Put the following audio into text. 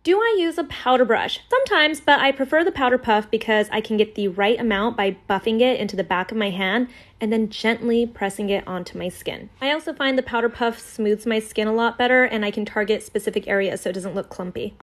Do I use a powder brush? Sometimes, but I prefer the powder puff because I can get the right amount by buffing it into the back of my hand and then gently pressing it onto my skin. I also find the powder puff smooths my skin a lot better and I can target specific areas so it doesn't look clumpy.